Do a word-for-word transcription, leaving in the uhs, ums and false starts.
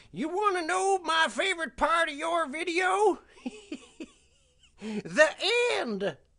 You want to know my favorite part of your video? The end!